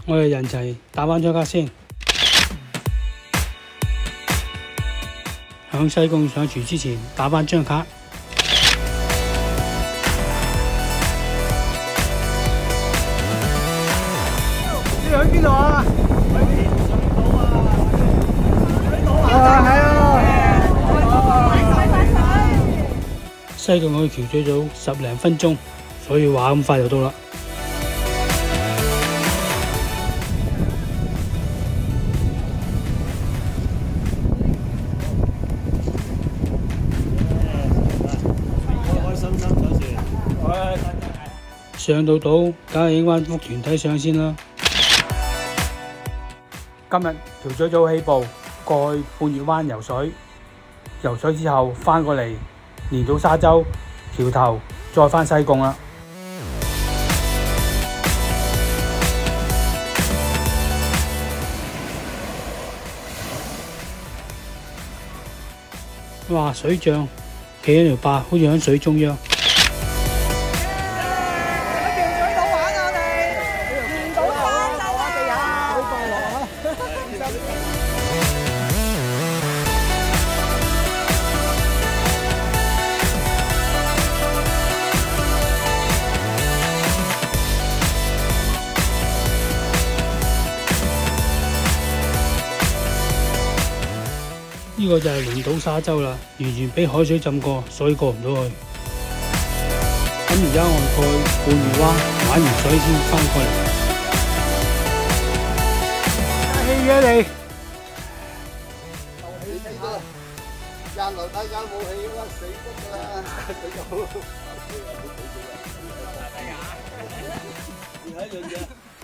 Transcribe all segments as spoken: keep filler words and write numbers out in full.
我哋人齊打返張卡先。響西貢上廚之前打返張卡。 你去邊度啊？去水島啊！水島啊！係啊！ 西貢去橋咀島十零分鐘，所以話咁快就到啦。 開心心走船。 上到島，梗係影翻幅團體相先啦。今日橋咀島起步，過去半月灣游水，游水之後翻過嚟連島沙洲橋頭，再翻西貢啦。哇！水象企喺條壩，好似喺水中央。呢個就係連島沙洲啦，完全俾海水浸過，所以過唔到去。咁而家我哋過去半月灣玩完水先翻過嚟。加氣嘅你， 有氣氣啦！廿樓大家冇氣啦，死得啦！佢就睇樣嘢。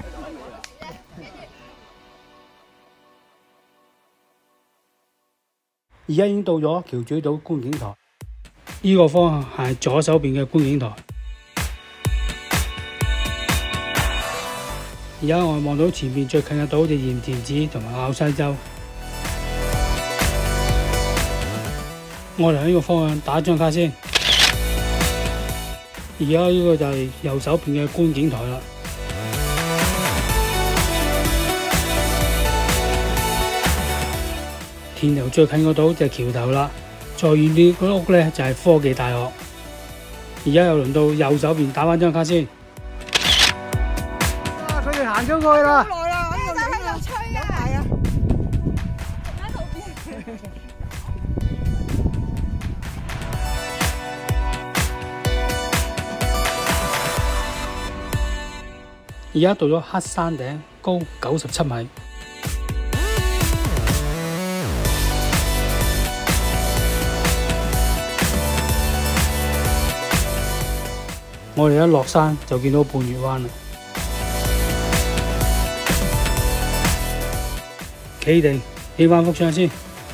而家已經到咗橋咀島觀景台，呢、這個方向係左手邊嘅觀景台。而家我望到前面最近嘅島就鹽田梓同埋滘西洲。我哋喺呢個方向打張卡先。而家呢個就係右手邊嘅觀景台啦。田頭最近個島就係橋頭啦，再遠啲嗰屋咧就係科技大學。而家又輪到右手邊打返張卡先。 啊！佢哋行咗過去啦。 好耐啦，呢度喺度吹啊！係啊，喺度邊？ 而家到咗黑山頂，高九十七米。我哋一落山就見到半月灣啦。企定，影返幅相先。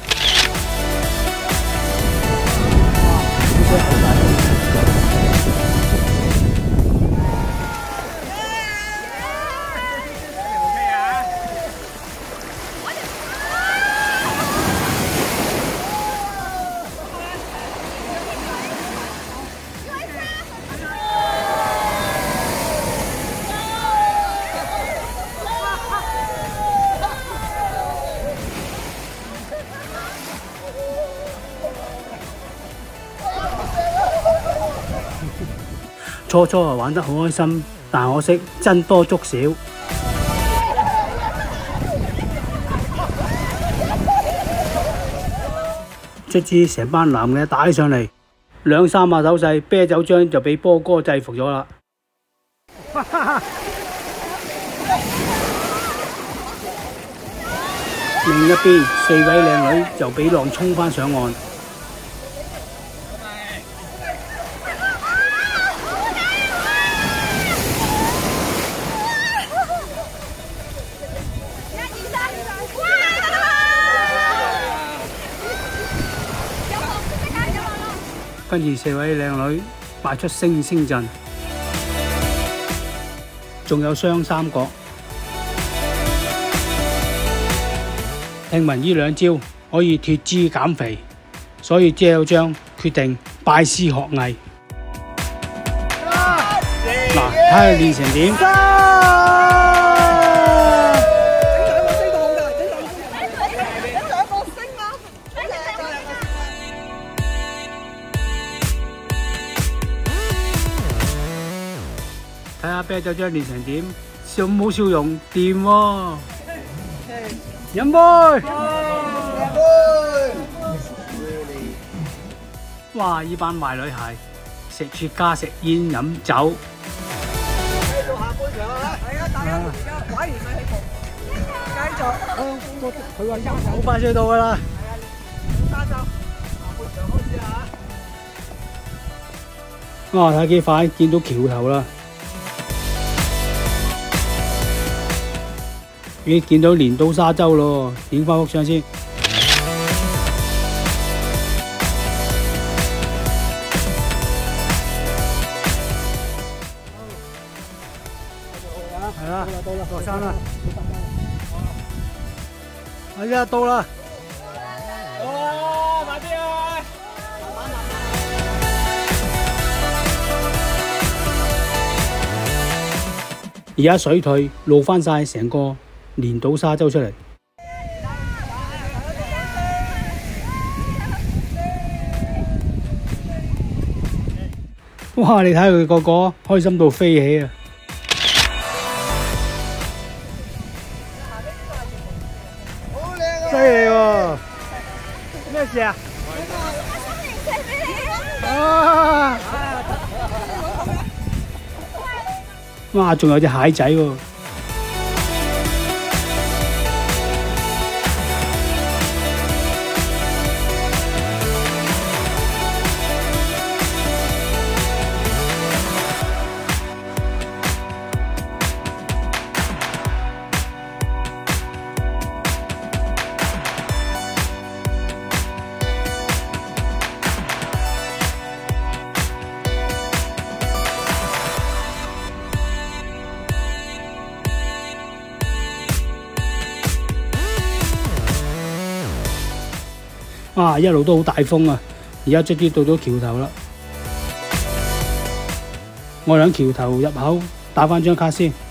初初啊玩得好開心，但可惜僧多粥少。卒之成班男嘅打起上嚟，兩三下手勢，啤酒樽就俾波哥制服咗啦。另一邊四位靚女就俾浪衝返上岸。跟住四位靚女擺出星星陣，仲有雙三角。聽聞呢兩招可以脫脂減肥，所以謝有章決定拜師學藝。嗱，睇下練成點。 嘅就將練成點，笑冇笑容，掂喎！飲杯！哇！呢班壞女孩食雪茄、食煙、飲酒。 繼續下半場啊！係啊，大家而家玩完咪起步，繼續。 佢話一好快就到㗎啦。 沙洲下半場開始啊！ 哇！睇幾快，見到橋頭啦！咦，見到連島沙洲咯，影翻幅相先。係啦，到啦，落山啦。係啊，到啦。 到啦，快啲啊！ 而家水退，露翻晒成個連島沙洲出嚟。哇！你睇佢個個開心到飛起啊！ 好靚啊！ 犀利喎！咩事啊？啊！哇！仲有隻蟹仔喎！哇！一路都好大風啊！而家終於到咗橋頭啦。我喺橋頭入口打返張卡先。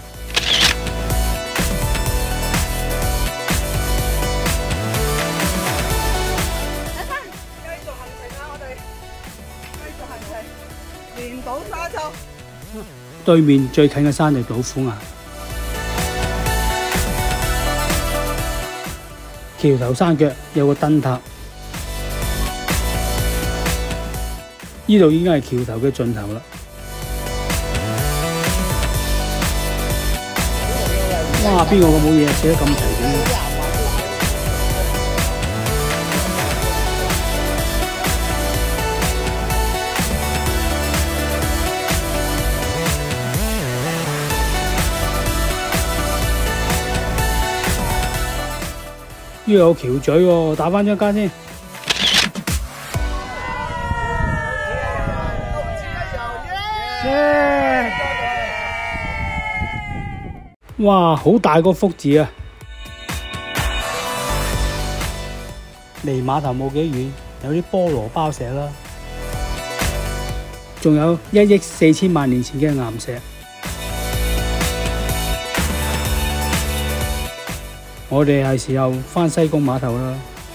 繼續行程啊！我哋繼續行程，連島沙洲。 對面最近嘅山就老虎崖。橋頭山腳有個燈塔。呢度已經係橋頭嘅盡頭啦！哇！邊個咁冇嘢寫得咁齊整？呢度有橋咀喎，打返張卡先。哇！好大個福字啊！離碼頭冇幾遠，有啲菠蘿包石啦，仲有一億四千萬年前嘅岩石。我哋係時候返西貢碼頭啦。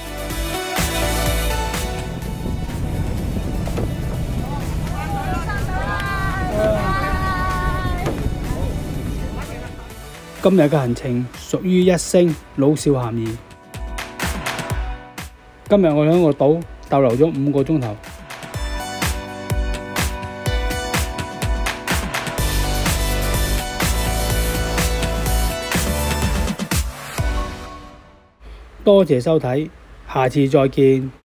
今日嘅行程屬於一星老少咸宜。今日我喺個島逗留咗五個鐘頭。多謝收睇，下次再見。